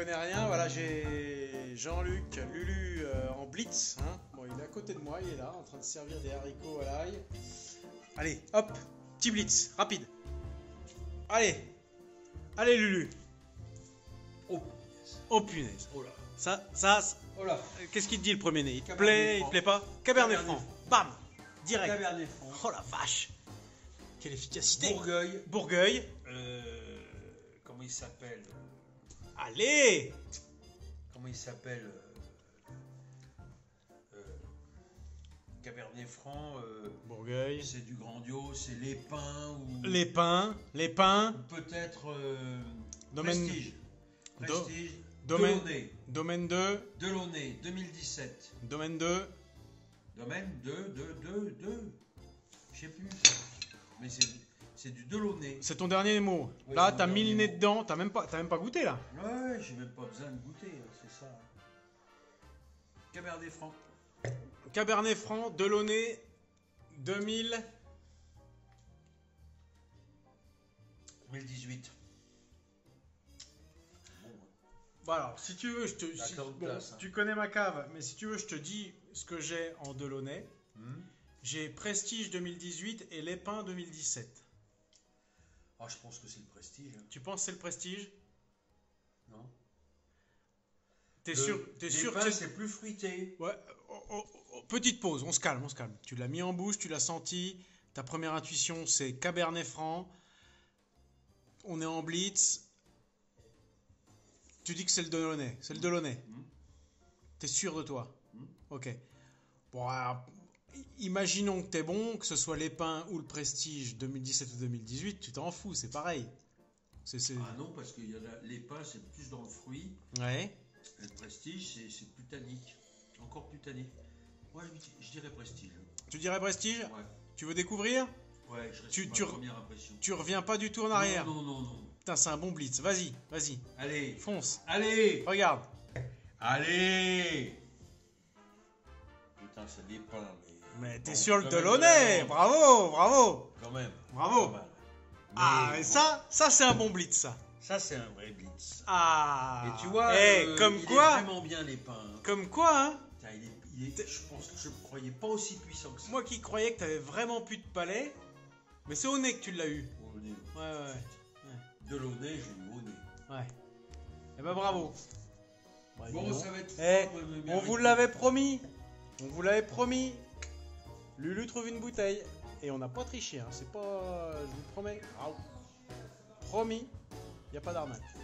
connais rien. Voilà, j'ai Jean-Luc, Lulu en blitz. Hein. Bon, il est à côté de moi, il est là, en train de servir des haricots à l'ail. Allez, hop, petit blitz, rapide. Allez, allez Lulu. Oh, Oh punaise. oh là. Ça, Oh là. qu'est-ce qu'il te dit le premier nez? Il te Cabernet plaît, il Franc. te plaît pas? Cabernet Cabernet Franc. Bam, direct. Cabernet Franc. Oh la vache. Quelle efficacité. Bourgueil. Bourgueil. Comment il s'appelle Allez. Comment il s'appelle Cabernet Franc. Bourgueil. C'est du grandiose, c'est les pins ou. Les pins. Peut-être Domaine. Prestige. Do- Prestige. Domaine. Delaunay. Domaine 2. Delaunay, 2017. Domaine 2. Domaine 2. Je sais plus. Mais c'est du Delaunay. C'est ton dernier mot. Ouais, Là, c'est mon t'as mis le dernier nez mot. dedans. T'as même pas goûté là. Ouais, j'ai même pas besoin de goûter, c'est ça. Cabernet Franc. Cabernet Franc, Delaunay 2000. 2018. Voilà, si tu veux, je te. La carte bon, place, hein. tu connais ma cave, mais si tu veux, je te dis ce que j'ai en Delaunay. J'ai Prestige 2018 et Lépin 2017. Ah, je pense que c'est le Prestige. Hein. Tu penses que c'est le Prestige? Non. T'es sûr Les que pins, c'est plus fruité. Ouais, petite pause, on se calme. Tu l'as mis en bouche, tu l'as senti. Ta première intuition, c'est Cabernet Franc. On est en blitz. Tu dis que c'est le Delaunay. C'est le Delaunay. T'es sûr de toi? Ok. Bon, alors, imaginons que t'es bon, que ce soit les pins ou le Prestige 2017 ou 2018, tu t'en fous, c'est pareil. Ah non, parce que les pins, c'est plus dans le fruit. Ouais. Le Prestige, c'est plus tannique. Encore plus tannique. Ouais, je dirais Prestige. Tu dirais Prestige? Ouais. Tu veux découvrir? Ouais, je reste Tu- sur tu- ma première impression. Tu reviens pas du tout en arrière. Non. Putain, c'est un bon blitz. Vas-y. Allez. Fonce. Allez. Regarde. Allez. Putain, c'est des pins, Mais t'es Bon, sur le quand même, Delaunay. vraiment. Bravo. Quand même. Bravo. Pas mal. Ah, Mais mais bon, ça c'est un bon blitz, ça. ça c'est un vrai blitz. Ah. Et tu vois, comme il quoi, est vraiment bien les pins. Hein. comme quoi, hein. Putain, je ne croyais pas aussi puissant que ça. Moi qui croyais que t'avais vraiment plus de palais, mais c'est au nez que tu l'as eu. Au nez. Ouais. Delaunay, j'ai eu au nez. Ouais. Eh ben bravo. Ouais, dis Bon, donc. ça va être. Eh, fort, on vous l'avait promis. Lulu trouve une bouteille. Et on n'a pas triché, hein. C'est pas. Je vous promets. Promis. Y a pas d'arnaque.